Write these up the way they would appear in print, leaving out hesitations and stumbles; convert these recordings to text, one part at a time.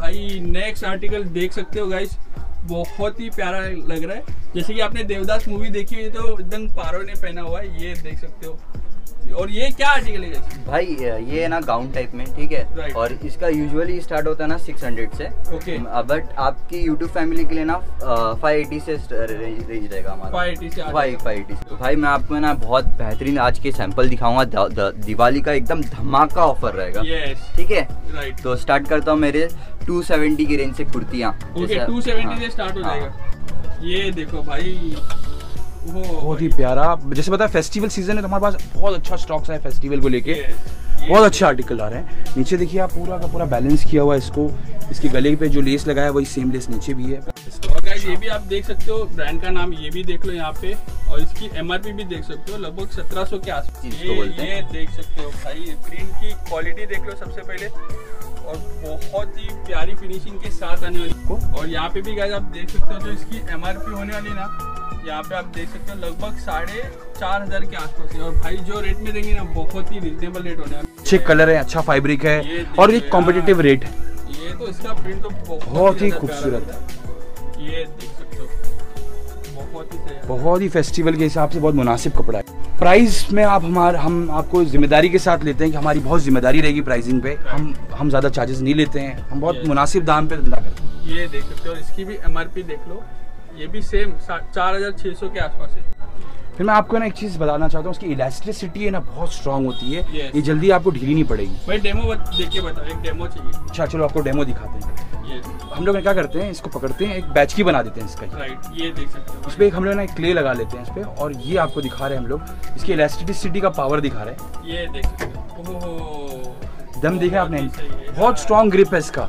भाई next article देख सकते हो गाइस, बहुत ही प्यारा लग रहा है। जैसे कि आपने देवदास मूवी देखी है तो एकदम पारो ने पहना हुआ है, ये देख सकते हो। और ये क्या आर्टिकल है भाई? ये है ना गाउन टाइप में, ठीक है। और इसका यूजुअली स्टार्ट होता है ना 600 से। ओके। बट आपकी यूट्यूब फैमिली के लिए ना 580 से रेंज रहेगा हमारा। 580 से। भाई मैं आपको ना बहुत बेहतरीन आज के सैंपल दिखाऊंगा। दिवाली का एकदम धमाका ऑफर रहेगा, ठीक है। राइट। तो स्टार्ट करता हूँ मेरे 270 की रेंज से कुर्तियाँ। 270 से स्टार्ट हो जाएगा। ये देखो भाई, बहुत ही प्यारा। जैसे पता है फेस्टिवल सीजन है तो हमारे पास बहुत अच्छा स्टॉक्स है फेस्टिवल को लेके। बहुत अच्छे आर्टिकल आ रहे हैं। नीचे देखिए आप, पूरा का पूरा बैलेंस किया हुआ है इसको। इसके गले पे जो लेस लगाया है वही सेम लेस नीचे भी है। और गाइस ये भी आप देख सकते हो, ब्रांड का नाम ये भी देख लो यहाँ पे, और इसकी MRP भी देख सकते हो, लगभग 1700 के आसपास। ये देख सकते हो भाई, प्रिंट की क्वालिटी देख लो सबसे पहले, और बहुत ही प्यारी फिनिशिंग के साथ आने वाली को। और यहाँ पे भी गाइस आप देख सकते हो जो इसकी MRP होने वाली ना, यहाँ पे आप देख सकते हो लगभग 4500 के आसपास है। और भाई जो रेट में देंगे ना, बहुत ही रिजनेबल रेट होने वाला। अच्छे कलर है, अच्छा फैब्रिक है और एक कॉम्पिटिटिव रेट है। ये तो इसका प्रिंट तो बहुत ही खूबसूरत है। ये देख सकते हो, बहुत ही सही, बहुत ही फेस्टिवल के हिसाब से बहुत मुनासिब कपड़ा है। प्राइस में हम आपको जिम्मेदारी के साथ लेते हैं कि हमारी बहुत जिम्मेदारी रहेगी प्राइसिंग पे। हम ज्यादा चार्जेस नहीं लेते हैं, हम बहुत मुनासिब दाम पे धंधा करते हैं। ये देख सकते हो, इसकी भी MRP देख लो, ये भी सेम 4600 के आसपास है। फिर मैं आपको ना एक चीज बताना चाहता हूँ, उसकी इलास्टिसिटी है ना बहुत स्ट्रांग होती है। ये जल्दी आपको ढीली नहीं पड़ेगी। भाई डेमो देख के बताओ, एक डेमो चाहिए। अच्छा चलो आपको डेमो दिखाते हैं। हम लोग क्या करते हैं, इसको पकड़ते हैं, एक बैच की बना देते हैं इसका। राइट, ये देख सकते हो। इस पे हम लोग ना एक क्ले लगा लेते हैं इस पे, और ये आपको दिखा रहे हैं हम लोग इसकी इलास्टिसिटी का पावर दिखा रहे हैं। ये देख सकते हो, दम देखा आपने, बहुत स्ट्रांग ग्रिप है इसका।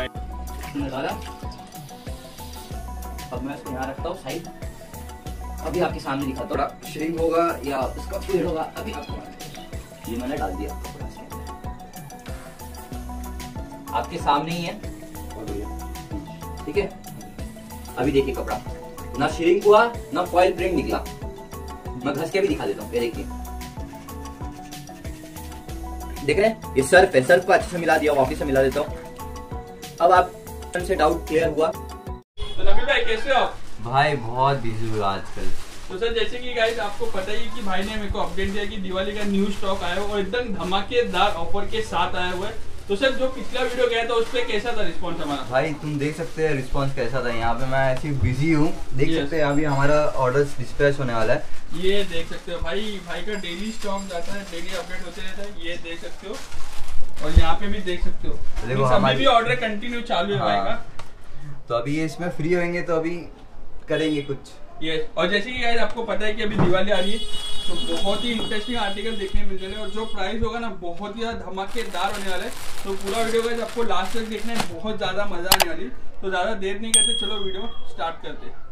अब मैं इसको यहाँ रखता हूँ साइड। अभी आपके सामने दिखाता हूँ, थोड़ा श्रिंक होगा या उसका पेड़ होगा। अभी आपको ये मैंने डाल दिया, आपके सामने ही है, ठीक है। अभी देखिए कपड़ा ना श्रिंक हुआ ना फॉइल प्रिंट निकला। मैं घस के भी दिखा देता हूँ, ये देखिए, देख रहे हैं। ये सर्फ है, सर्फ को अच्छे से मिला दिया, वापस से मिला देता हूँ। अब आप से डाउट क्लियर हुआ। तो नबील भाई कैसे हो आप? भाई बहुत बिजी हुआ आजकल। तो सर जैसे कि गाइस आपको पता ही कि भाई ने मेरे को अपडेट दिया कि दिवाली का न्यू स्टॉक आया है और एकदम धमाकेदार ऑफर के साथ आया हुआ है। तो सर जो पिछला वीडियो गया था उस पर कैसा था रिस्पॉन्स हमारा? भाई तुम देख सकते हैं रिस्पॉन्स कैसा था। यहाँ पे मैं ऐसी बिजी हूँ, देख सकते हैं। अभी हमारा ऑर्डर डिस्पैच होने वाला है। ये देख सकते हो भाई का डेली स्टॉक जाता है, डेली अपडेट होते रहता है। ये देख सकते हो, और यहाँ पे भी देख सकते हो, देखो हमारी भी ऑर्डर कंटिन्यू चालू है भाई का। तो अभी ये इसमें फ्री होंगे तो अभी करेंगे कुछ। ये और जैसे कि गाइस आपको पता है कि अभी दिवाली आ रही है, तो बहुत ही इंटरेस्टिंग आर्टिकल देखने मिल रहे हैं। और जो प्राइस होगा ना बहुत ही ज्यादा धमाकेदार होने वाला है। तो पूरा वीडियो गाइस आपको लास्ट तक देखना है, बहुत ज्यादा मजा आने वाली। तो ज्यादा देर नहीं करते, चलो वीडियो स्टार्ट करते हैं।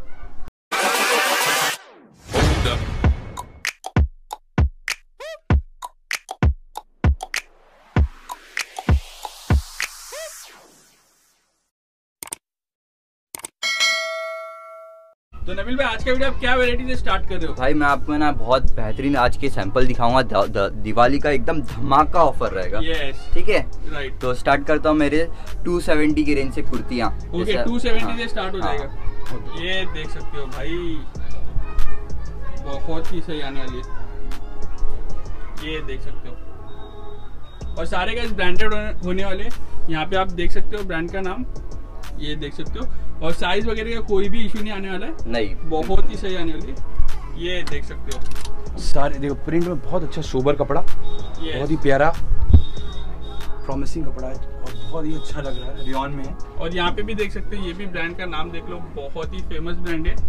तो नबील भाई आज का वीडियो आप क्या वैरायटी से स्टार्ट कर रहे हो? भाई मैं आपको ना बहुत बेहतरीन आज के सैंपल दिखाऊंगा। दिवाली का एकदम धमाका ऑफर रहेगा, ठीक है। राइट। तो स्टार्ट करता हूँ मेरे 270 की रेंज से कुर्तियाँ। ओके, 270 से स्टार्ट हो जाएगा। ये देख सकते हो भाई, बहुत ही सही आने वाली है। ये देख सकते हो, और सारे का ब्रांडेड होने वाले। यहाँ पे आप देख सकते हो ब्रांड का नाम, ये देख सकते हो। और साइज वगैरह का कोई भी इशू नहीं आने वाला है, नहीं, बहुत ही सही आने वाली है। ये देख सकते हो, सारे देखो प्रिंट में बहुत अच्छा सोबर कपड़ा, बहुत ही प्यारा प्रॉमिसिंग कपड़ा है और बहुत ही अच्छा लग रहा है, रियॉन में है। और यहाँ पे भी देख सकते हो, ये भी ब्रांड का नाम देख लो, बहुत ही फेमस ब्रांड है।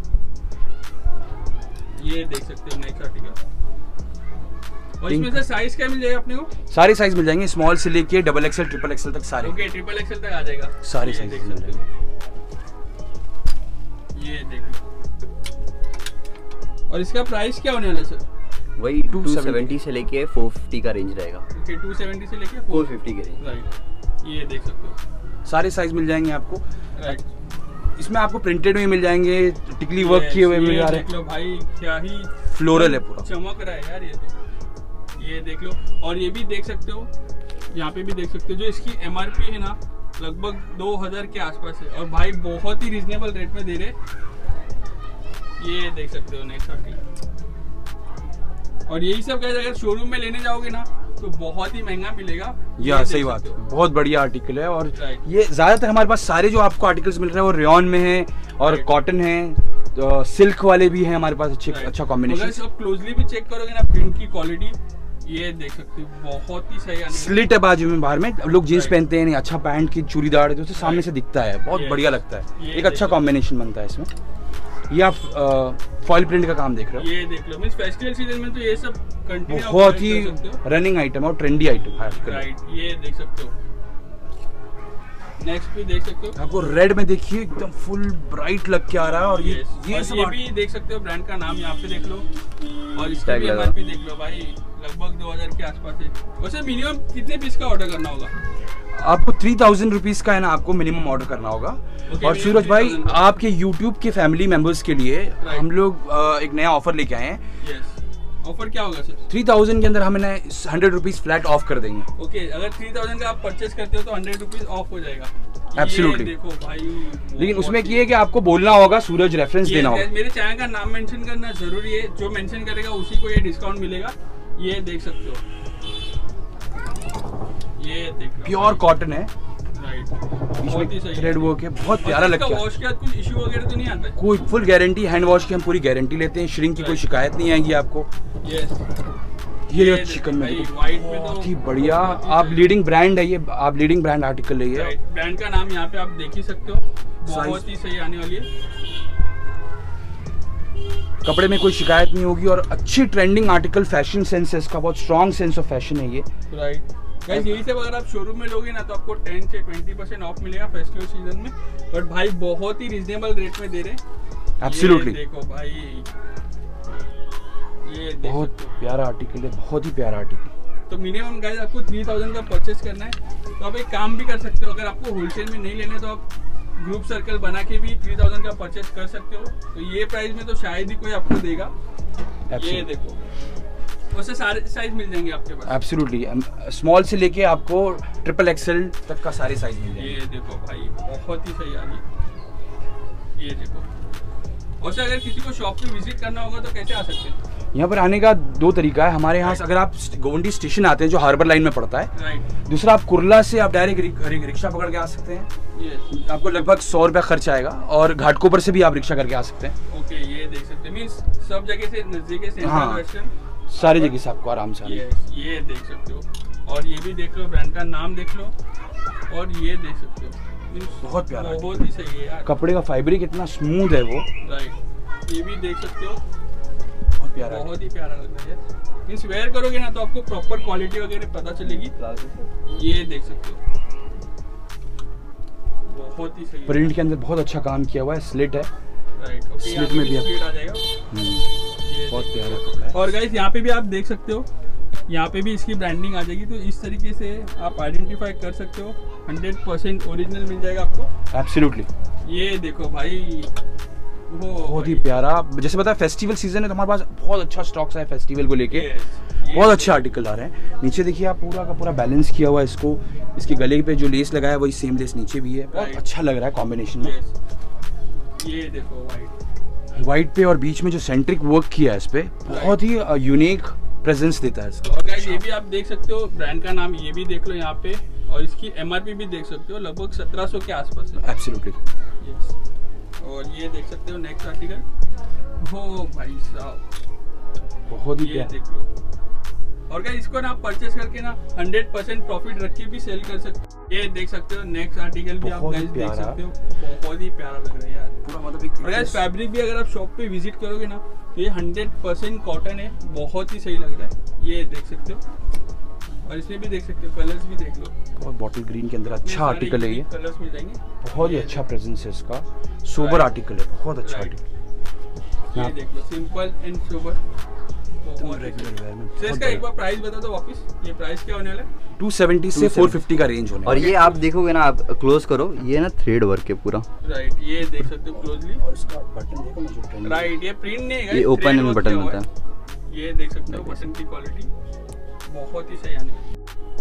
ये देख सकते हो नेक्स्ट आर्टिकल। और इसमें से साइज क्या मिल जाएगा अपने को? सारे साइज मिल जाएंगे, स्मॉल से लेके डबल एक्सएल ट्रिपल एक्सएल तक सारे। ओके, ट्रिपल एक्सएल तक आ जाएगा, सारे साइज मिल जाएंगे। ये देख लो। और इसका प्राइस क्या होने वाला है सर? वही 270 से लेके 450 का रेंज रहेगा। ओके, 270 से लेके 450 के रेंज। राइट, ये देख सकते हो, सारे साइज मिल जाएंगे आपको। राइट। इसमें आपको प्रिंटेड में मिल जाएंगे, टिकली वर्क किए हुए मिल जा रहे हैं। देख लो भाई, क्या ही फ्लोरल है, पूरा चमक रहा है यार ये तो। ये देख लो, और ये भी देख सकते हो, यहाँ पे भी देख सकते हो, जो इसकी MRP है ना लगभग 2000 के आसपास है और भाई बहुत ही रिजनेबल रेट में दे रहे। ये देख सकते हो नेक्स्ट आर्टिकल। और यही सब गाइस अगर शोरूम में लेने जाओगे ना तो बहुत ही महंगा मिलेगा। या सही बात, बहुत बढ़िया आर्टिकल है। और ये ज्यादातर हमारे पास सारे जो आपको आर्टिकल्स मिल रहे हैं वो रेयॉन में है और कॉटन है, तो सिल्क वाले भी हैं हमारे पास, अच्छा कॉम्बिनेशन। आप क्लोजली भी चेक करोगे ना प्रिंट की क्वालिटी, ये देख सकते हो बहुत ही सही। स्लिट है बाजू में, बाहर में लोग जींस पहनते हैं, अच्छा पैंट की चूड़ीदार है तो उसे सामने से दिखता है, बहुत बढ़िया लगता है। एक अच्छा कॉम्बिनेशन बनता है इसमें। ये आप फॉइल प्रिंट का काम देख रहे हो, ये देख लो। मींस फेस्टिवल सीजन में तो ये सब कंटिन्यू बहुत ही रनिंग आइटम और ट्रेंडी आइटम है। राइट, ये देख सकते हो। नेक्स्ट भी देख सकते हो, आपको रेड में देखिए एकदम फुल ब्राइट लग के आ रहा है। और ये सब ये भी देख सकते हो, ब्रांड का नाम यहाँ पे देख लो और इसका भी एमआरपी देख लो भाई, लगभग 2000 के आसपास है। वैसे मिनिमम कितने पीस का ऑर्डर करना होगा? आपको 3000 रुपीज का है ना, आपको मिनिमम ऑर्डर करना होगा। और सूरज भाई आपके YouTube के फैमिली मेंबर्स के लिए हम लोग एक नया ऑफर लेके आए हैं। ऑफर क्या होगा सर? 3000 के अंदर हम 100 रुपीज फ्लैट ऑफ कर देंगे। ओके, अगर 3000 का आप परचेस करते हो तो 100 रुपीज ऑफ हो जाएगा। एब्सोल्युटली। देखो भाई, लेकिन उसमें ये है कि आपको बोलना होगा सूरज, रेफरेंस देना होगा। मेरे चैनल का नाम मेंशन करना जरूरी है, जो मेंशन करेगा उसी को ये डिस्काउंट मिलेगा। ये देख सकते हो, ये देख लो, प्योर कॉटन है, बहुत ही सही थ्रेड वर्क है, बहुत प्यारा लगता है। वॉश के बाद कुछ इशू वगैरह तो नहीं आता? कोई फुल गारंटी, हैंड वॉश की हम पूरी गारंटी लेते हैं, श्रिंक की कोई शिकायत नहीं आएगी आपको। ये चिकन में बहुत ही बढ़िया, आप लीडिंग ब्रांड है ये, आप लीडिंग ब्रांड आर्टिकल है ये। ब्रांड का नाम यहाँ पे आप देख ही सकते हो, बहुत ही सही आने वाली है। कपड़े में कोई शिकायत नहीं होगी और अच्छी ट्रेंडिंग आर्टिकल, फैशन सेंस है इसका, बहुत स्ट्रॉन्ग सेंस ऑफ फैशन है ये। राइट गाइस, यही सब अगर आप शोरूम में लोगे ना तो आपको 10 से 20% ऑफ मिलेगा फेस्टिवल सीजन में। बट भाई बहुत ही रिजनेबल रेट में दे रहे हैं। एब्सोल्युटली। देखो भाई, ये बहुत प्यारा आर्टिकल है, बहुत ही प्यारा आर्टिकल। तो मिनिमम गाइस आपको 3000 का परचेस करना है तो आप एक काम भी कर सकते हो, अगर आपको होलसेल में नहीं लेने तो आप ग्रुप सर्कल बना के भी 3000 का परचेस कर सकते हो। तो ये प्राइस में तो शायद ही कोई आपको देगा। ये देखो, वैसे सारे साइज मिल जाएंगे आपके पास। एब्सोल्युटली, स्मॉल से लेके आपको XXL तक का सारे साइज मिल जाएंगे। ये देखो भाई, बहुत ही सही आ रही है। ये देखो, वैसे अगर किसी को शॉप पे विजिट करना होगा तो कैसे आ सकते हैं? यहाँ पर आने का 2 तरीका है हमारे यहाँ से। अगर आप गोवंडी स्टेशन आते हैं जो हार्बर लाइन में पड़ता है, दूसरा आप कुर्ला से आप डायरेक्ट रिक्शा पकड़ के आ सकते हैं। आपको लगभग 100 रुपया खर्च आएगा और घाटकोपर से भी आप रिक्शा करके आ सकते हैं। ओके, ये देख सकते हैं, मींस सब जगह से नजदीक है। हाँ, सारी जगह से आपको आराम से ये देख सकते हो। और ये भी देख लो, ब्रांड का नाम देख लो और ये देख सकते हो, बहुत प्यारा, बहुत ही सही है यार। कपड़े का फैब्रिक इतना स्मूथ है वो। राइट, ये भी देख सकते हो, बहुत प्यारा, बहुत ही प्यारा लग रहा है। मींस वेयर करोगे ना तो आपको प्रॉपर क्वालिटी वगैरह पता चलेगी। ये देख सकते हो, बहुत ही सही। प्रिंट के अंदर बहुत अच्छा काम किया हुआ है, स्लिट है। राइट, ओके, स्लिट में भी आ जाएगा। बहुत प्यारा कपड़ा है। और गाइस यहाँ पे भी आप देख सकते हो, यहाँ पे भी इसकी ब्रांडिंग आ जाएगी। तो इस तरीके से आप आइडेंटिफाई कर सकते हो। 100% ओरिजिनल मिल जाएगा आपको। एब्सोल्युटली। ये देखो भाई, बहुत ही प्यारा। जैसे बताया फेस्टिवल सीजन है तो हमारे पास बहुत अच्छा स्टॉक्स है फेस्टिवल को लेके। बहुत अच्छे आर्टिकल आ रहे हैं। नीचे देखिए आप पूरा का पूरा बैलेंस किया हुआ है इसको। इसके गले पे जो लेस लगाया है वही सेम लेस नीचे भी है। बहुत अच्छा लग रहा है कॉम्बिनेशन में। ये देखो व्हाइट पे और बीच में जो सेंट्रिक वर्क किया है इस पे, बहुत ही यूनिक प्रेजेंस देता है इसका। और गाइस ये भी आप देख सकते हो, ब्रांड का नाम ये भी देख लो यहाँ पे। और इसकी एमआरपी भी देख सकते हो, लगभग 1700 के आसपास है। एब्सोल्युटली। और ये देख सकते हो नेक्स्ट आर्टिकल। हो भाई साहब, बहुत ही ये देख लो। और गाइस इसको ना आप परचेस करके ना 100% प्रॉफिट रख के भी सेल कर सकते हो। ये देख सकते हो नेक्स्ट आर्टिकल भी आप गाइस देख सकते हो, बहुत ही प्यारा लग रहा है यार पूरा। मतलब गाइस फैब्रिक भी अगर आप शॉप पे विजिट करोगे ना तो ये 100% कॉटन है, बहुत ही सही लग रहा है। ये देख सकते हो। और इसमें भी देख सकते हो, कलर्स भी देख लो। और बॉटल ग्रीन के अंदर अच्छा आर्टिकल है ये, कलर्स मिल जाएंगे। बहुत ही अच्छा प्रेजेंस है इसका। सोबर आर्टिकल है, बहुत अच्छा आर्टिकल। ये देख लो, simple and sober, regular wear में। तो इसका एक बार प्राइस बता दो वापस, ये प्राइस क्या होने वाला है? 270 से 450 का रेंज होने। और ये आप देखोगे ना, आप क्लोज करो, ये ना थ्रेड वर्क है पूरा। राइट, ये देख सकते हो क्लोजली। और इसका बटन देखो ना जो ट्रेंड। राइट, ये प्रिंट नहीं है, ये ओपन एंड बटन होता है। ये देख सकते हो बटन की क्वालिटी बहुत ही सही आने वाली।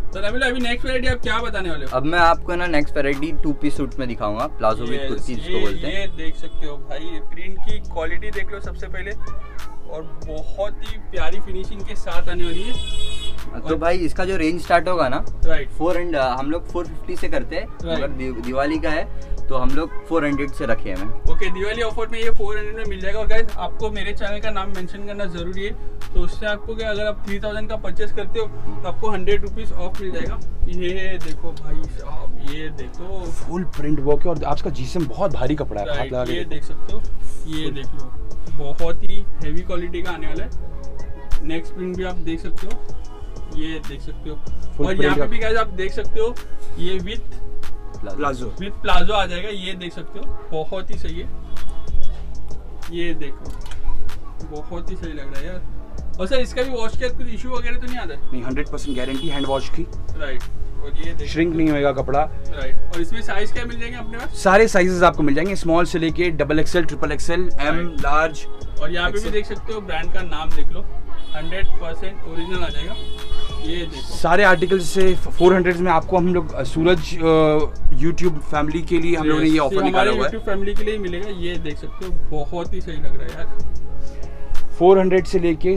सर अभी नेक्स्ट वैरायटी आप क्या बताने वाले हो? अब मैं आपको ना नेक्स्ट वैरायटी 2 पीस सूट में दिखाऊंगा, प्लाजो विद कुर्ती जिसको बोलते हैं। ये देख सकते हो भाई, प्रिंट की क्वालिटी देख लो सबसे पहले, और बहुत ही प्यारी फिनिशिंग के साथ आने वाली है। तो भाई इसका जो रेंज स्टार्ट होगा ना, राइट, हम लोग 450 से करते हैं, अगर दिवाली का है तो हम लोग 400 से रखे हैं। ओके, दिवाली ऑफर में ये 400 में मिल जाएगा। और गाइस आपको मेरे चैनल का नाम मेंशन करना जरूरी है, तो उससे आपको क्या, अगर आप 3000 का परचेस करते हो तो आपको 100 रुपीज ऑफ मिल जाएगा। ये देखो भाई साहब, ये देखो फुल प्रिंट वर्क है, और आपका जीसम बहुत भारी कपड़ा है। ये देख सकते हो, ये देख लो, बहुत ही हैवी क्वालिटी का आने वाला है। नेक्स्ट प्रिंट भी आप देख सकते हो, ये देख सकते हो। और यहाँ पे भी गाइस आप देख सकते हो, ये विथ प्लाजो आ जाएगा। ये देख सकते हो, बहुत ही सही है। ये देखो, बहुत ही सही लग रहा है यार। और सर इसका भी वॉश के कुछ इशू वगैरह तो नहीं आता है? नहीं, 100% गारंटी हैंड वॉश की। राइट, और ये देखो, श्रिंक नहीं होएगा कपड़ा। राइट, और इसमें साइज क्या मिल जाएंगे अपने पास? सारे साइजेस आपको मिल जाएंगे, स्मॉल से लेके XXL, XXL, M, लार्ज। और यहाँ पे भी देख सकते हो, ब्रांड का नाम देख लो, 100% ओरिजिनल आ जाएगा। ये देखो, सारे आर्टिकल्स से 400 में आपको हम लोग सूरज YouTube फैमिली के लिए हम लोगों ने ये ऑफर निकाला हुआ है। YouTube फैमिली के लिए मिलेगा। ये देख सकते हो, बहुत ही सही लग रहा है यार। 400 से लेके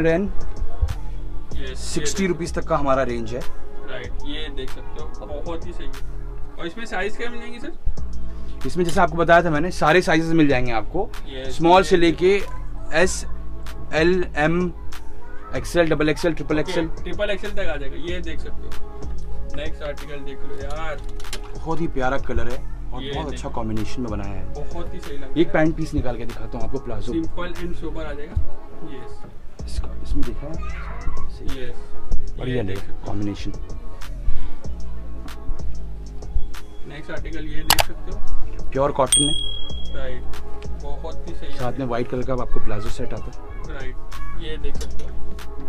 660 रुपीज तक का हमारा रेंज है। राइट, ये देख सकते हो, बहुत ही सही है। और इसमें साइज क्या मिलेंगे सर? इसमें जैसे आपको बताया था मैंने, सारे साइजेस मिल जाएंगे आपको, स्मॉल से लेके S, L, M, XL, XXL, XXL तक आ जाएगा। ये देख सकते हो। नेक्स्ट आर्टिकल देख लो यार, बहुत ही प्यारा कलर है और बहुत अच्छा कॉम्बिनेशन में बनाया है। बहुत ही सही लग रहा है। एक पैंट पीस निकाल के दिखाता हूँ आपको, प्लाजो सिंपल एंड सोबर आ जाएगा। यस, इसमें देखा है, यस, बढ़िया लगे कॉम्बिनेशन। नेक्स्ट आर्टिकल ये देख सकते हो, प्योर कॉटन में। राइट, बहुत ही सही। साथ में व्हाइट कलर का आपको प्लाजो सेट आता है। राइट, ये देख सकते हो,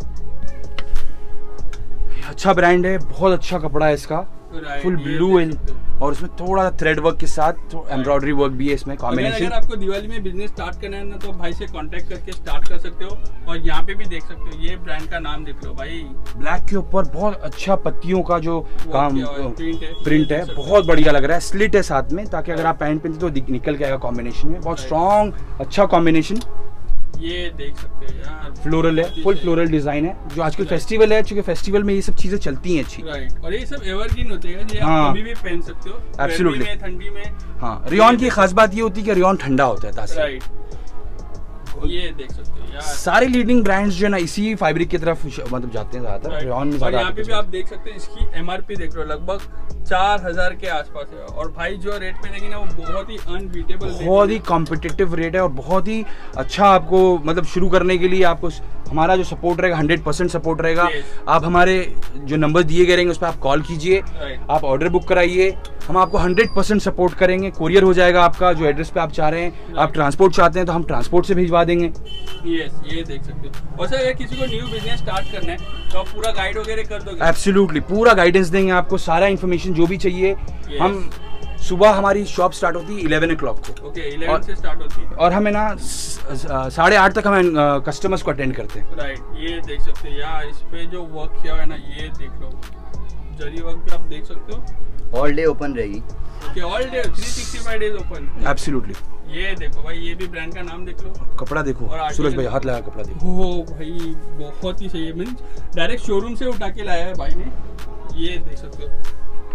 अच्छा ब्रांड है, बहुत अच्छा कपड़ा है इसका, फुल ब्लू एंड, और उसमें थोड़ा थ्रेड वर्क के साथ तो एम्ब्रॉयडरी वर्क भी है इसमें कॉम्बिनेशन। अगर आपको दिवाली में बिजनेस स्टार्ट करना है ना, तो भाई से कांटेक्ट करके स्टार्ट कर सकते हो। और यहाँ पे भी देख सकते हो, ये ब्रांड का नाम देख लो भाई, ब्लैक के ऊपर बहुत अच्छा पत्तियों का जो काम प्रिंट है, बहुत बढ़िया लग रहा है। स्लिट है साथ में, ताकि अगर आप पैंट पहनते तो निकल के आएगा कॉम्बिनेशन में, बहुत स्ट्रॉन्ग अच्छा कॉम्बिनेशन। ये देख सकते हो यार, फ्लोरल है, फुल फ्लोरल डिजाइन है, जो आजकल फेस्टिवल है, क्योंकि फेस्टिवल में ये सब चीजें चलती हैं अच्छी। राइट, और ये सब एवरग्रीन होते हैं, ये आप कभी भी पहन सकते हो, एब्सोल्युटली, ठंडी में। हाँ, रेयॉन की खास बात ये होती है कि रेयॉन ठंडा होता है ताकि। राइट, ये देख सकते हो यार, सारे लीडिंग ब्रांड्स जो है ना इसी फैब्रिक की तरफ मतलब जाते हैं ज्यादातर, रेयॉन में ज्यादा। और यहाँ पे भी आप देख सकते हैं, इसकी MRP देख लो, लगभग 4000 के आसपास है। और भाई जो रेट पे देंगे ना, वो बहुत ही अनबीटेबल, बहुत ही कॉम्पिटिटिव रेट है, और बहुत ही अच्छा आपको मतलब शुरू करने के लिए आपको हमारा जो सपोर्ट रहेगा 100% सपोर्ट रहेगा। आप हमारे जो नंबर दिए गए रहेंगे उस पर आप कॉल कीजिए, आप ऑर्डर बुक कराइए, हम आपको 100% सपोर्ट करेंगे। कोरियर हो जाएगा आपका जो एड्रेस पे आप चाह रहे हैं। आप ट्रांसपोर्ट चाहते हैं तो हम ट्रांसपोर्ट से भिजवा देंगे। यस, ये देख सकते हो। और सर अगर किसी को न्यू बिजनेस स्टार्ट करना है तो आप पूरा गाइड वगैरह कर दोगे? एब्सोल्युटली, पूरा गाइडेंस देंगे आपको, सारा इन्फॉर्मेशन जो भी चाहिए। हम सुबह हमारी शॉप स्टार्ट होती है 11 o'clock को। ओके, 11 से स्टार्ट होती है, और हमें ना 8:30 तक हम कस्टमर्स को अटेंड करते हैं। राइट, ये देख सकते हैं यार, इस पे जो वर्क किया हुआ है ना, ये देख लो, जरी वर्क पे आप देख सकते हो। ऑल डे ओपन रहेगी। Okay, all day 365 days open. Absolutely. ये देखो भाई, ये भी ब्रांड का नाम देख लो, कपड़ा देखो, सूरज भाई हाथ लगा कपड़ा देखो। ओ भाई, बहुत ही सही है, मींस डायरेक्ट शोरूम से उठा के लाया है भाई ने। ये देख सकते हो,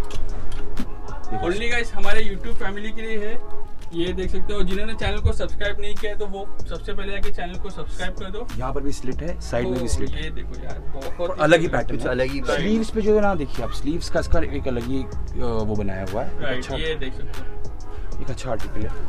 ओनली गाइस हमारे YouTube फैमिली के लिए है। ये देख सकते हो, जिन्होंने चैनल को सब्सक्राइब नहीं किया है तो वो सबसे पहले आके चैनल को सब्सक्राइब कर दो। यहाँ पर भी स्लिट है, साइड में भी स्लिट है। ये देखो यार, बहुत अलग ही पैटर्न, अलग ही। स्लीव्स पे जो है ना, देखिए आप स्लीव्स का इसका एक अलग ही वो बनाया हुआ है। अच्छा, ये देख सकते हो, एक अच्छा आर्टिकल है।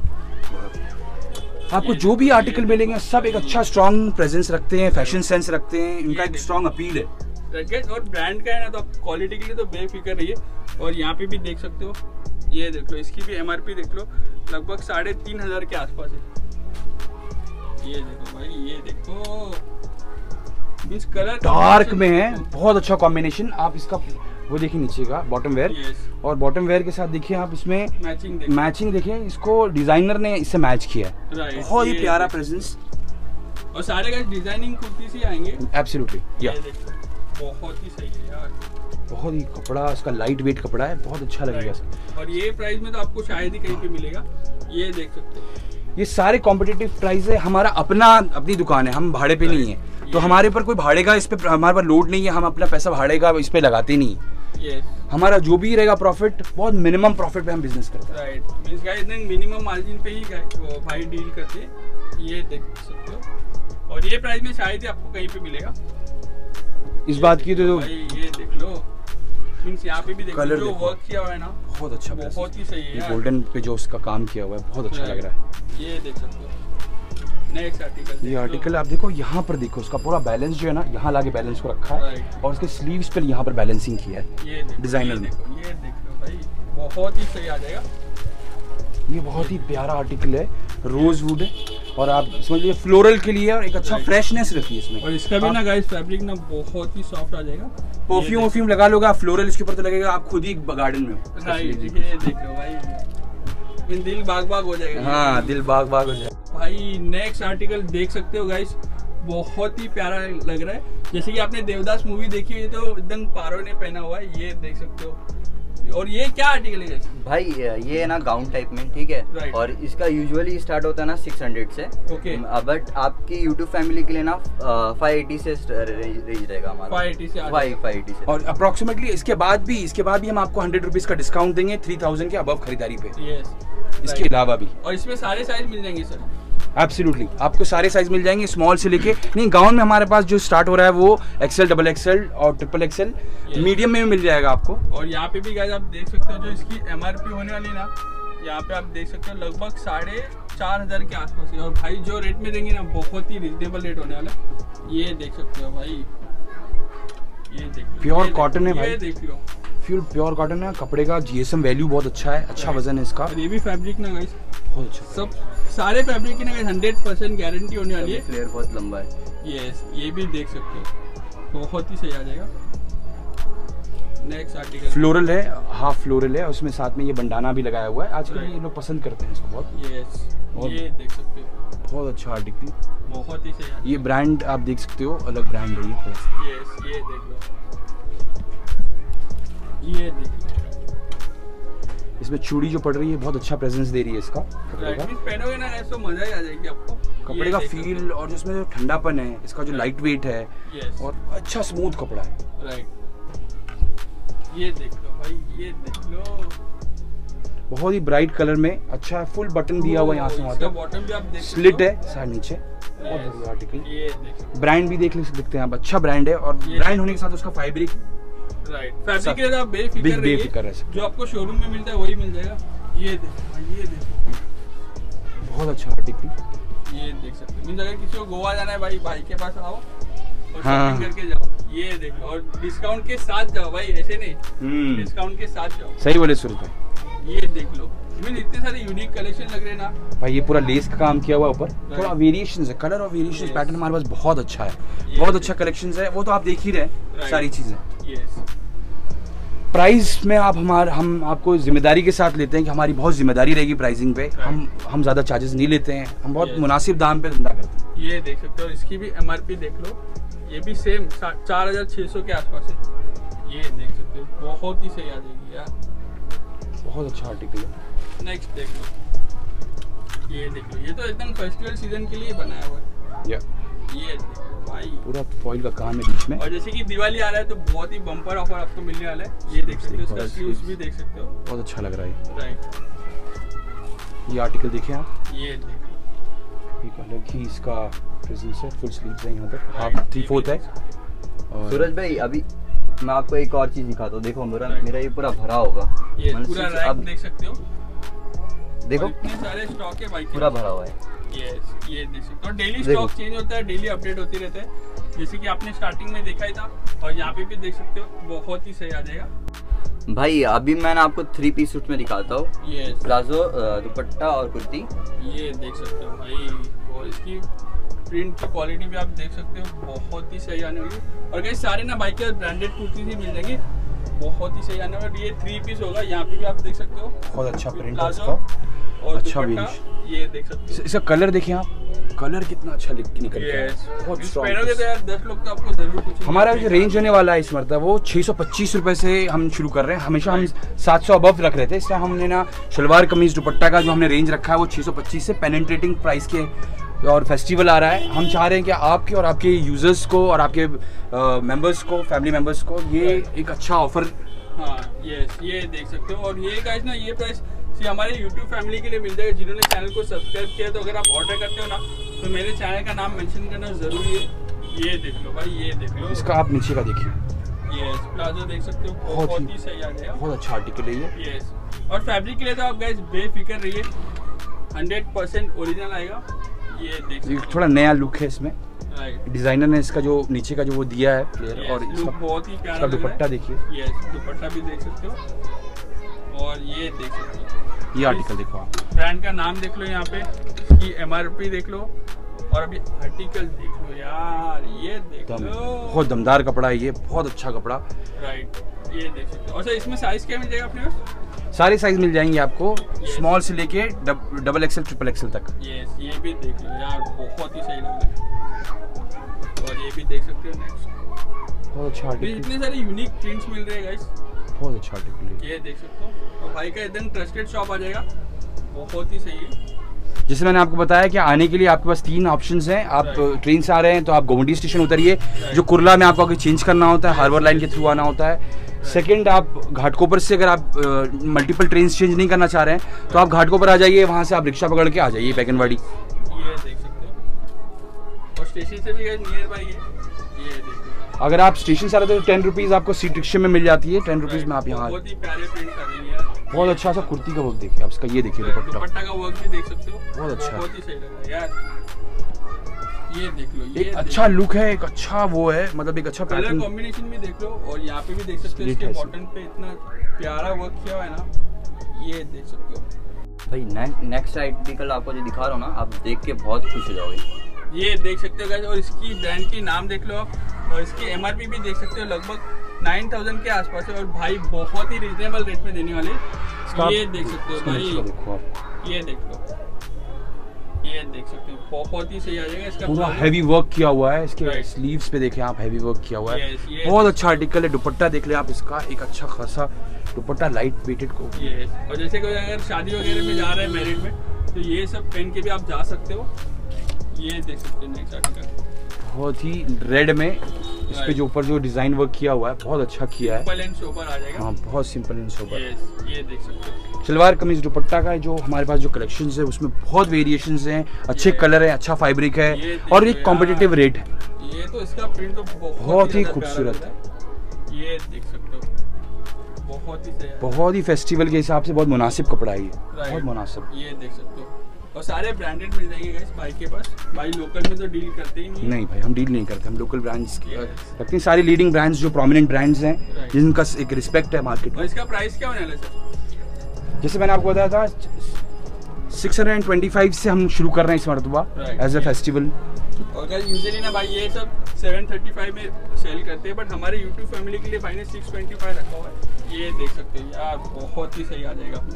आपको जो भी आर्टिकल मिलेंगे सब एक अच्छा स्ट्रॉन्ग प्रेजेंस रखते हैं, फैशन सेंस रखते हैं, इनका एक स्ट्रॉन्ग अपील है। और ब्रांड का है ना, तो आप क्वालिटी के लिए तो बेफिक्र रहिए। और यहाँ पे भी देख सकते हो, ये देख लो, इसकी भी MRP देख लो, लगभग 3500 के आसपास है। ये देखो भाई, ये देखो, मींस कलर डार्क में है, बहुत अच्छा कॉम्बिनेशन। आप इसका वो देखिए नीचे का बॉटम वेयर, और बॉटम वेयर के साथ देखिए आप इसमें मैचिंग देखिए, इसको डिजाइनर ने इससे मैच किया है। बहुत ही प्यारा प्रेजेंस, और सारे का डिजाइनिंग कुर्ती से आएंगे। एब्सोल्युटली, बहुत ही सही है यार। बहुत ही कपड़ा इसका लाइट वेट कपड़ा है, बहुत अच्छा लगेगा। और ये प्राइस में तो आपको शायद ही कहीं पे मिलेगा। ये देख सकते हो, ये सारे कॉम्पिटिटिव प्राइस है। हमारा अपनी दुकान है, हम भाड़े पे नहीं है, तो हमारे पर कोई भाड़े का इस पे हमारे पर लोड नहीं है। हम अपना पैसा भाड़े का इस पे लगाते नहीं। हमारा जो भी रहेगा प्रॉफिट, बहुत मिनिमम प्रॉफिट पे हम बिजनेस करते हैं। Right, means guys minimum margin पे ही भाई डील करते हैं। ये देख सकते हो, और ये प्राइस में शायद ही आपको कहीं पे मिलेगा। इस बात की तो भाई ये देख लो, मींस यहाँ पे भी देखो जो वर्क किया हुआ है ना, बहुत अच्छा, बहुत ही सही है। गोल्डन पे जो उसका काम किया हुआ है बहुत अच्छा लग रहा है। ये देख सकते हो। नेक्स्ट आर्टिकल, ये आर्टिकल आप देखो, यहाँ पर देखो उसका पूरा बैलेंस जो है ना, यहाँ लाके बैलेंस को रखा है और उसके स्लीव्स पर यहाँ पर बैलेंसिंग किया है। ये डिजाइनर में, ये देखो भाई, बहुत ही सही आ जाएगा। ये बहुत ही प्यारा आर्टिकल है, रोज वुड है, और आप समझिए फ्लोरल के लिए, और एक अच्छा फ्रेशनेस रहती है इसमें। और इसका भी ना गाइस फैब्रिक ना बहुत ही सॉफ्ट आ जाएगा। परफ्यूम लगा लोगे आप फ्लोरल, इसके ऊपर तो लगेगा आप खुद ही गार्डन में हो। राइट, ये देखो भाई, दिल बाग बाग हो जाएगा। हाँ, दिल बाग बाग हो जाएगा भाई। नेक्स्ट आर्टिकल देख सकते हो गाइस, बहुत ही प्यारा लग रहा है। जैसे कि आपने देवदास मूवी देखी है, तो एकदम पारो ने पहना हुआ है। ये देख सकते हो। और ये क्या आर्टिकल है भाई? ये है ना गाउन टाइप में, ठीक है। और इसका यूजुअली स्टार्ट होता है ना 600 से। ओके। बट आपकी यूट्यूब फैमिली के लिए ना 580 से रेंज रहेगा हमारा। 580 से 580 से। और अप्रोक्सीमेटली इसके बाद भी हम आपको 100 रुपीज का डिस्काउंट देंगे 3000 के अबव खरीदारी पे। यस, इसके अलावा भी। और इसमें सारे साइज मिल जाएंगे सर? एब्सोल्युटली, आपको सारे साइज मिल जाएंगे, स्मॉल से लेके, नहीं गाउन में हमारे पास जो स्टार्ट हो रहा है वो XL, XXL और XXL, मीडियम में भी मिल जाएगा आपको। और यहाँ पे भी गाइस आप देख सकते हो, जो इसकी MRP होने वाली ना, यहाँ पे आप देख सकते हो लगभग 4500 के आसपास है। और भाई जो रेट में देंगे ना, बहुत ही रिजनेबल रेट होने वाला है। ये देख सकते हो भाई, ये देख लो, प्योर कॉटन है भाई। ये देख लो, प्योर कॉटन है, कपड़े का GSM वैल्यू बहुत अच्छा है, अच्छा वजन है इसका। और ये भी फैब्रिक ना गाइस बहुत अच्छा, सब सारे फैब्रिक की ना 100% गारंटी होने वाली है। फ्लेयर बहुत लंबा है। यस, ये भी देख सकते हो, बहुत ही सही आ जाएगा। नेक्स्ट आर्टिकल फ्लोरल है, हाफ फ्लोरल है, उसमें साथ में ये बंडाना भी लगाया हुआ है। आजकल ये लोग पसंद करते हैं इसको बहुत। यस, ये देख सकते हो, बहुत अच्छा आर्टिकल, बहुत ही सही। ये ब्रांड आप देख सकते हो, अलग ब्रांड है ये। यस, ये देख लो, ये देख लो। इसमें चूड़ी जो पड़ रही है बहुत अच्छा प्रेजेंस दे रही है इसका। पहनोगे ना तो मजा ही आ जाएगी आपको। कपड़े का फील और जो इसमें जो ठंडापन है, इसका जो लाइट वेट है, और अच्छा स्मूथ कपड़ा है। राइट, ये देख लो भाई, ये देख लो, बहुत ही ब्राइट कलर में, अच्छा है, फुल बटन दिया हुआ यहाँ से वहाँ तक, बॉटम भी आप देख स्लिट है साइड नीचे। बहुत बढ़िया आर्टिकल। ये देख, ब्रांड भी देख सकते हैं आप, अच्छा ब्रांड है, और ब्रांड होने के साथ उसका फैब्रिक, राइट, फैब्रिक के आप बेफिक्र रहिए, जो आपको शोरूम में मिलता है वही मिल जाएगा। ये देखो, ये देखो, बहुत अच्छा आर्टिकल। ये देख सकते हैं, अगर किसी को गोवा जाना है भाई के पास आओ और शॉपिंग करके जाओ। ये देखो, और डिस्काउंट के साथ जाओ भाई, ऐसे नहीं, डिस्काउंट के साथ जाओ। सही बोले सुरेश भाई। ये देख लो, इतने सारे यूनिक कलेक्शन लग रहे हैं ना भाई। ये पूरा लेस का काम किया हुआ ऊपर, थोड़ा वेरिएशंस है, कलर और वेरिएशंस पैटर्न हमारे पास बहुत अच्छा है, बहुत अच्छा कलेक्शंस है, वो तो आप देख ही रहे सारी चीजें। प्राइस में हम आपको जिम्मेदारी के साथ लेते हैं कि हमारी बहुत जिम्मेदारी रहेगी प्राइसिंग पे। हम ज्यादा चार्जेस नहीं लेते हैं, हम बहुत मुनासिब दाम पे धंधा करते हैं। ये देख सकते हो, इसकी भी MRP देख लो, ये भी सेम 4600 के आसपास है। ये देख सकते हो, बहुत ही सही आ जाएगी यार, बहुत अच्छा आर्टिकल है। नेक्स्ट देख लो, ये देख लो, ये तो एकदम फेस्टिवल सीजन के लिए बनाया हुआ है। ये देखो भाई, पूरा फॉइल का काम है बीच में। और जैसे कि दिवाली आ रहा है तो बहुत ही बम्पर ऑफर आपको मिलने वाला है। ये देख सकते हो, इसका स्लीव्स भी देख सकते हो, बहुत अच्छा लग रहा है। राइट, ये आर्टिकल देखिए आप, ये देखो, एक अलग ही इसका प्रेजेंस है, फुल स्लीव्स है यहाँ पर, हाफ 3/4 है। और सूरज भाई अभी मैं आपको एक और चीज दिखाता हूँ, देखो मेरा ये पूरा भरा होगा, ये पूरा रैक देख सकते हो, देखो इतने सारे स्टॉक है भाई, पूरा भरा हुआ है। यस, ये देख सकते हो, डेली स्टॉक चेंज होता है, डेली अपडेट होती रहता है, जैसे कि आपने स्टार्टिंग में देखा ही था, और यहाँ पे भी देख सकते हो, बहुत ही सही आ जाएगा भाई। अभी मैं आपको 3 पीस सूट में दिखाता हूँ, प्लाजो, दुपट्टा और कुर्ती। ये देख सकते हो भाई, और इसकी प्रिंट की क्वालिटी भी आप देख सकते हो, बहुत ही सही आने वाली है। और कई सारे ना बाइक के ब्रांडेड कुर्ती ही मिल जाएंगे, बहुत ही सही आने वाला। ये 3 पीस होगा, यहाँ पे भी आप देख सकते हो, बहुत अच्छा प्रिंट है प्लाजो इसका, और अच्छा दुपट्टा, ये देख सकते हो। इसका कलर देखिए आप, कलर कितना अच्छा निकल गया है, बहुत स्ट्रॉन्ग। तो यार 10 लोग तो आपको जरूर कुछ। हमारा जो रेंज होने वाला है इस मरतबा वो 625 रुपए से हम शुरू कर रहे हैं। हमेशा हम 700 अबव रख रहे थे, इसलिए हमने ना शलवार कमीज दुपट्टा का जो हमने रेंज रखा है वो 625 से पेनिट्रेटिंग प्राइस के। और फेस्टिवल आ रहा है, हम चाह रहे हैं कि आपके और आपके यूजर्स को और आपके मेंबर्स को, फैमिली मेंबर्स को ये एक अच्छा ऑफर। हाँ ये देख सकते हो। और ये गाइस ना ये प्राइस हमारे YouTube फैमिली के लिए मिल जाएगा जिन्होंने चैनल को सब्सक्राइब किया। तो अगर आप ऑर्डर करते हो ना तो मेरे चैनल का नाम मेंशन करना जरूरी है। ये देख लो भाई, ये देख लो। इसका आप नीचे का देखिए, ये प्लाजो देख सकते हो, बहुत ही सही आ जाएगा, बहुत अच्छा आर्टिकल है ये। और फैब्रिक के लिए तो आप गाइस बेफिक्र रहिए, 100% ओरिजिनल आएगा। ये देख थोड़ा नया लुक है इसमें, डिजाइनर ने इसका जो नीचे का जो वो दिया है फ्लेयर। और इसका बहुत ही प्यारा दुपट्टा देखिए, दुपट्टा भी देख सकते हो। और ये देख सकते हो, ये आर्टिकल देखो आप, ब्रांड का नाम देख लो, यहाँ पे इसकी MRP देख लो और अभी आर्टिकल देख लो यार, ये देख लो, बहुत दमदार कपड़ा है ये, बहुत अच्छा कपड़ा। राइट, ये देख सकते हो। अच्छा इसमें साइज क्या मिल जाएगा अपने पास? सारे साइज मिल जाएंगे आपको, स्मॉल से लेके XXL ट्रिपल XL तक। ये भी देख लो यार, बहुत ही सही लग रहा है। और ये भी देख सकते हो नेक्स्ट, बहुत अच्छा आर्टिकल, इतने सारे यूनिक प्रिंट्स मिल रहे हैं गाइस, बहुत अच्छा आर्टिकल है। ये देख सकते हो। और भाई का एकदम ट्रस्टेड शॉप आ जाएगा, बहुत ही सही है। जैसे मैंने आपको बताया कि आने के लिए आपके पास 3 ऑप्शंस हैं। आप ट्रेन से आ रहे हैं तो आप गोमती स्टेशन उतरिए, जो कुर्ला में आपको आगे चेंज करना होता है, हार्बर लाइन के थ्रू आना होता है। सेकंड, आप घाटकोपर से अगर आप मल्टीपल ट्रेन चेंज नहीं करना चाह रहे हैं तो आप घाटकोपर आ जाइए, वहाँ से आप रिक्शा पकड़ के आ जाइए बैगनवाड़ी। ये देख सकते हो। और स्टेशन से भी नियर बाई है, ये देख सकते हो। अगर आप स्टेशन से आ रहे हो तो 10 रुपीज़ आपको सीट रिक्शे में मिल जाती है, 10 रुपीज़ में आप यहाँ। बहुत ही प्यारे प्रिंट कर रही है, बहुत अच्छा सा कुर्ती का वर्क देखिए आप इसका, ये देखिए दुपट्टा का वर्क भी देख सकते हो, बहुत अच्छा, बहुत ही सही लग रहा है यार। ये देख लो, ये एक अच्छा लुक है, एक अच्छा वो है, मतलब एक अच्छा कलर कॉम्बिनेशन भी देख लो। और यहाँ पे भी देख सकते हो, इसके बॉटम पे इतना प्यारा वर्क किया हुआ है ना, ये देख सकते हो भाई। नेक्स्ट आर्टिकल आपको जो दिखा रहा हूँ ना, आप देख के बहुत खुश हो जाओगे। ये देख सकते हो गाइस, और इसकी ब्रांड की नाम देख लो आप, और इसकी MRP भी देख सकते हो, लगभग 9000 के आसपास है। और भाई बहुत ही रिजनेबल रेट में देने वाले, ये देख सकते हो भाई, ये देख लो, ये देख सकते हो, बहुत ही सही आ जाएगा। इसका पूरा हैवी वर्क किया हुआ है, इसके स्लीव्स पे देखें आप, हैवी वर्क किया हुआ है, बहुत अच्छा आर्टिकल है। दुपट्टा देख ले आप इसका, एक अच्छा खासा दुपट्टा, लाइट वेटेड को। और जैसे कोई अगर शादी वगैरह में जा रहा है, मैरिड में, तो ये सब पहन के भी आप जा सकते हो। ये देख सकते हो नेक्स्ट आर्टिकल, बहुत ही रेड में इस पे जो ऊपर जो डिजाइन वर्क किया हुआ है, बहुत अच्छा किया है, सिंपल एंड सोबर आ जाएगा। हाँ, बहुत सिंपल एंड सोबर। ये देख सकते हो। सलवार कमीज दुपट्टा का जो हमारे पास जो कलेक्शंस है उसमें बहुत वेरिएशंस हैं, अच्छे कलर है, अच्छा फैब्रिक है और एक कॉम्पिटिटिव रेट है। ये तो इसका प्रिंट तो बहुत ही खूबसूरत है, ये देख सकते हो, बहुत ही सही, बहुत ही फेस्टिवल के हिसाब से बहुत मुनासिब कपड़ा है ये, बहुत मुनासिब। ये देख सकते हो। और सारे ब्रांडेड मिल जाएंगे गाइस भाई के पास। भाई लोकल में तो डील करते ही नहीं भाई, हम डील नहीं करते, हम लोकल ब्रांड्स रखते हैं, सारी लीडिंग ब्रांड्स जो प्रोमिनेंट ब्रांड्स हैं जिनका एक रिस्पेक्ट है मार्केट में। और इसका प्राइस क्या होने वाला है सर? जैसे मैंने आपको बताया था 625 से हम शुरू कर रहे हैं इस मरतबा एज ए फेस्टिवल। और यूजुअली ना भाई ये सब 735 में सेल करते हैं, बट हमारे YouTube फैमिली के लिए भाई ने 625 रखा हुआ है। ये देख सकते हो यार, बहुत ही सही आ जाएगा।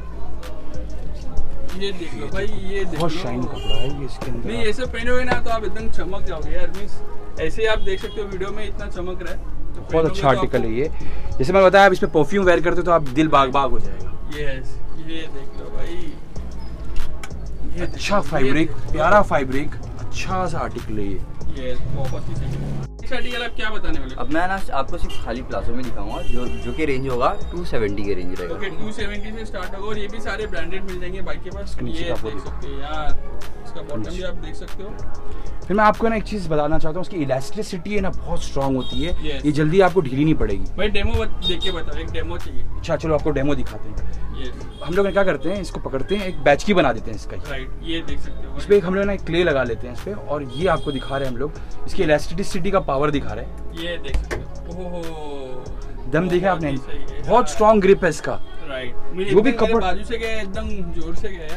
ये देख लो भाई, ये देख लो, बहुत शाइन कपड़ा है ये, इसके अंदर नहीं ऐसे पहने हुए ना तो आप एकदम चमक जाओगे यार। मींस ऐसे आप देख सकते हो वीडियो में इतना चमक रहा है, तो बहुत अच्छा आर्टिकल है ये। जैसे मैं बताया, आप इस पे परफ्यूम वेयर करते हो तो आप दिल बाग बाग हो जाएगा। यस, ये देख लो भाई, ये अच्छा फैब्रिक, प्यारा फैब्रिक, अच्छा सा आर्टिकल है ये, बहुत ही सही। आर्टिकल आप क्या बताने वाले? अब मैं ना आपको सिर्फ खाली प्लाजो में दिखाऊंगा, जो कि रेंज होगा 270 के रेंज रहेगा। ओके, 270 से स्टार्ट होगा। और ये भी सारे ब्रांडेड मिल जाएंगे बाइक के पास। ये देख सकते हो यार, इसका बॉटम भी आप देख सकते हो। फिर मैं आपको ना एक चीज़ बताना चाहता हूँ, उसकी इलास्टिसिटी है ना बहुत स्ट्रांग होती है, ये जल्दी आपको ढीली नहीं पड़ेगी। भाई डेमो देख के बताओ, एक डेमो चाहिए। अच्छा चलो आपको डेमो दिखाते हैं। हम लोग क्या करते हैं, इसको पकड़ते हैं, एक बैच की बना देते हैं इसका। राइट, ये देख सकते हो। इस पे हम लोग ना एक क्ले लगा लेते हैं इस पे, और ये आपको दिखा रहे हैं हम लोग, इसकी इलास्टिसिटी का पावर दिखा रहे हैं। ये देख सकते हो, ओहो, दम देखा आपने, बहुत स्ट्रॉन्ग ग्रिप है इसका। राइट, वो भी कपड़ा बाजू से गया, एकदम जोर से गया है।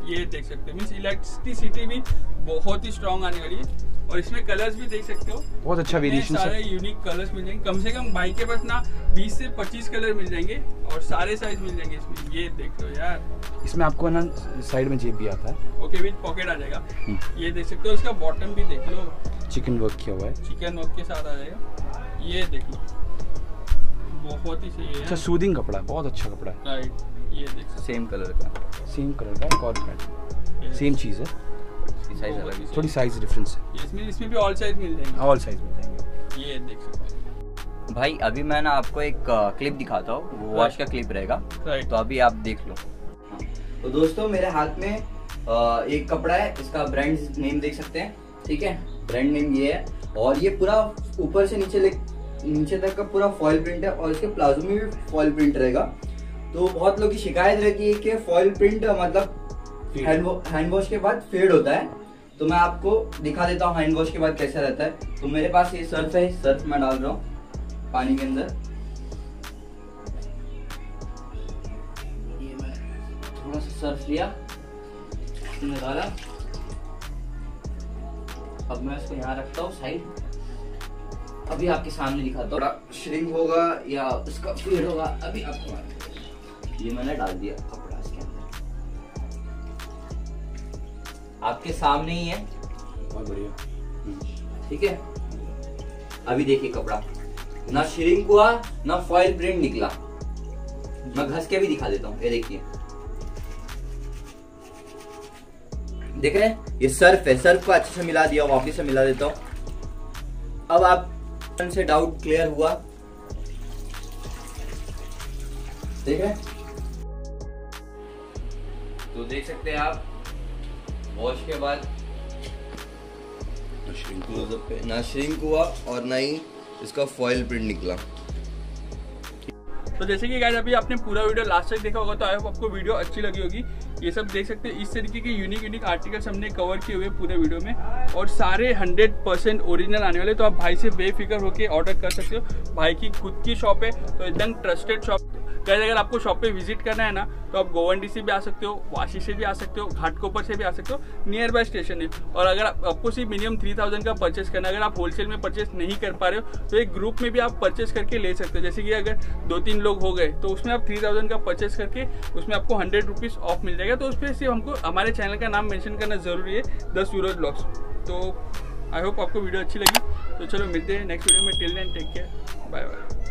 ये देख सकते हो, मीन्स इलेक्ट्रिसिटी भी बहुत ही स्ट्रॉन्ग आने वाली है। और इसमें कलर्स भी देख सकते हो, बहुत अच्छा वेरिएशन, सारे यूनिक कलर्स मिल जाएंगे। कम से कम भाई के पास ना 20 से 25 कलर मिल जाएंगे और सारे साइज मिल जाएंगे इसमें। ये देख लो यार, इसमें आपको ना साइड में जेब भी आता है, ओके, विद पॉकेट आ जाएगा। ये देख सकते हो, इसका बॉटम भी देख लो, चिकन वर्क किया हुआ है, चिकन वर्क के साथ आ जाएगा। ये देख लो, बहुत ही सही है। अच्छा, सूदिंग कपड़ा है, बहुत अच्छा कपड़ा है। राइट, ये देख सकते, सेम कलर का एक और पैंट, सेम चीज़ है, साइज अलग है, थोड़ी साइज डिफरेंस है। इसमें भी ऑल साइज मिल जाएंगे, ऑल साइज मिल जाएंगे। ये देख सकते हैं भाई। अभी मैं ना आपको एक क्लिप दिखाता हूँ, वो वॉश का क्लिप रहेगा, तो अभी आप देख लो। तो दोस्तों मेरे हाथ में एक कपड़ा है, इसका ब्रांड नेम देख सकते हैं, ठीक है, ब्रांड नेम ये है। और ये पूरा ऊपर से नीचे तक का पूरा फॉइल प्रिंट है और इसके प्लाजो में भी फॉइल प्रिंट रहेगा। तो बहुत लोगों की शिकायत रहती है कि फॉइल प्रिंट मतलब हैंड वॉश के बाद फेड होता है, तो मैं आपको दिखा देता हूँ हैंड वॉश के बाद कैसा रहता है। तो मेरे पास ये सर्फ है, सर्फ मैं डाल रहा हूँ पानी के अंदर, ये मैं थोड़ा सा सर्फ लिया, इसमें डाला, अब मैं इसको यहाँ रखता हूँ साइड। अभी आपके सामने दिखाता हूँ, श्रिंक होगा या उसका फेड होगा, अभी आपको। ये मैंने डाल दिया कपड़ा इसके अंदर, आपके सामने ही है, बहुत बढ़िया, ठीक है। अभी देखिए कपड़ा ना श्रिंक हुआ ना फॉइल प्रिंट निकला। मैं घस के भी दिखा देता हूँ, ये देखिए, देख रहे हैं, ये सर्फ है, सर्फ को अच्छे से मिला दिया, वापिस से मिला देता हूँ। अब आप से डाउट क्लियर हुआ, देख रहे हैं, तो देख सकते हैं आप वॉश के बाद ना श्रिंक हुआ और ना ही इसका फॉइल प्रिंट निकला। तो जैसे कि गाइस अभी आपने पूरा वीडियो लास्ट तक देखा होगा, तो आई होप आपको वीडियो अच्छी लगी होगी। ये सब देख सकते हैं, इस तरीके के यूनिक आर्टिकल्स हमने कवर किए हुए पूरे वीडियो में, और सारे 100% ओरिजिनल आने वाले। तो आप भाई से बेफिक्र होकर ऑर्डर कर सकते हो। भाई की खुद की शॉप है, तो एकदम ट्रस्टेड शॉप। गाइस अगर आपको शॉप पे विजिट करना है ना, तो आप गोवंडी से भी आ सकते हो, वाशी से भी आ सकते हो, घाटकोपर से भी आ सकते हो, नियर बाय स्टेशन है। और अगर आपको सिर्फ मिनिमम 3000 का परचेस करना है, अगर आप होलसेल में परचेस नहीं कर पा रहे हो, तो एक ग्रुप में भी आप परचेस करके ले सकते हो। जैसे कि अगर 2-3 लोग हो गए, तो उसमें आप 3000 का परचेस करके उसमें आपको 100 रुपीज़ ऑफ मिल जाएगा। तो उस पर सिर्फ हमको हमारे चैनल का नाम मेंशन करना जरूरी है, 10 यूरो ब्लॉग्स। तो आई होप आपको वीडियो अच्छी लगी। तो चलो मिलते हैं नेक्स्ट वीडियो में, till then take care, bye bye.